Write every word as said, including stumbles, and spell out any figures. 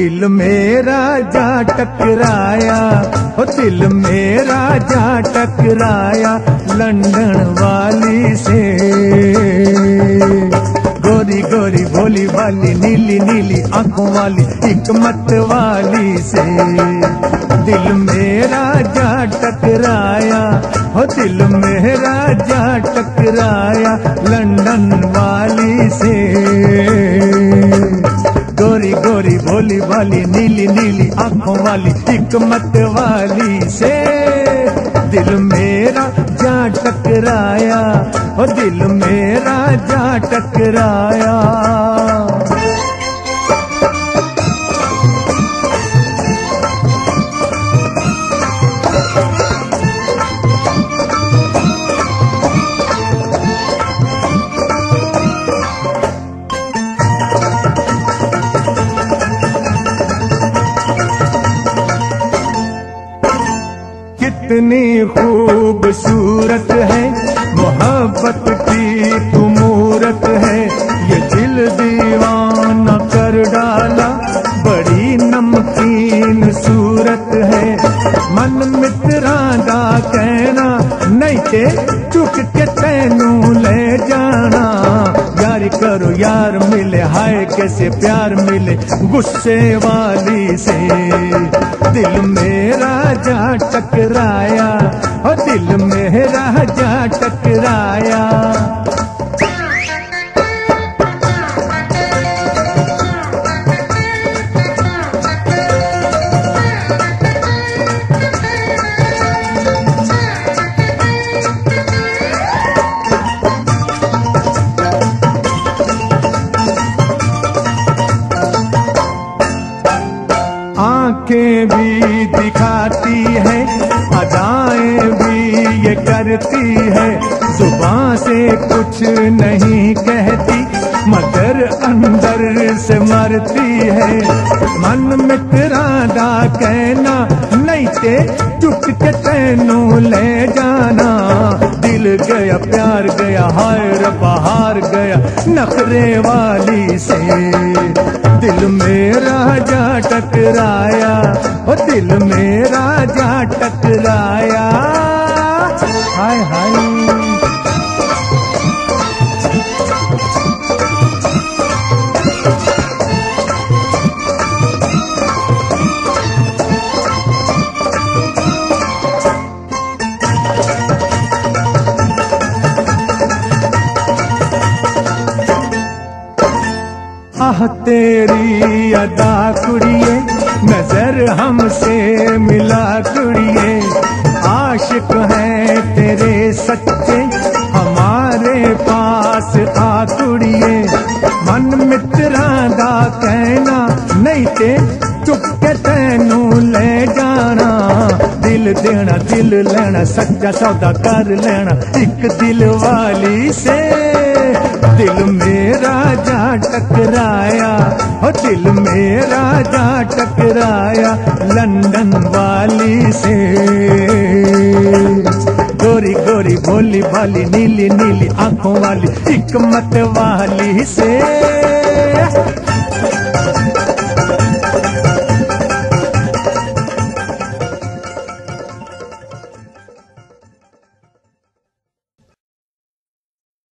दिल मेरा जा टकराया, ओ दिल मेरा जा टकराया लंदन वाली से। गोरी गोरी भोली वाली नीली नीली आंखों वाली हिकमत वाली से। दिल मेरा जा टकराया, हो दिल मेरा जा टकराया लंदन वाली से। गोरी गोरी भोली वाली नीली नीली आंखों वाली हिकमत वाली से। दिल मेरा जा टकराया, ओ दिल मेरा जा टकराया। कितनी खूबसूरत है मोहब्बत की तुमूरत है, ये दिल दीवाना कर डाला बड़ी नमकीन सूरत है। मन मित्रा दा कहना नहीं ते चुक के तैनू ले जाना। यार करो यार मिले, हाय कैसे प्यार मिले गुस्से वाली से। दिल मेरा जा टकराया, ओ दिल मेरा जा टकराया। आंखें भी दिखाती है, अदाएं भी ये करती है। जुबान से कुछ नहीं कहती मगर अंदर से मरती है। मन मित्रा दा कहना नहीं ते चुप के तैनू ले जाना। दिल गया प्यार गया, हाय रब्बा हार गया नखरे वाली से। दिल मेरा जा टकराया, ओ दिल मेरा जा टकराया। हाय हाय आह तेरी अदा कुड़िए, नजर हमसे मिला कुड़िए। आशिक हैं तेरे सच्चे हमारे पास आ कुड़िए। मन मित्रा दा कहना नहीं ते चुप के तैनू ले जाना। दिल देना दिल लेना, सच्चा सौदा कर लेना एक दिल वाली से। दिल मेरा जा टकराया, ओ दिल मेरा जा टकराया लंदन वाली से। गोरी गोरी भोली भाली नीली नीली आंखों वाली हिकमत वाली से।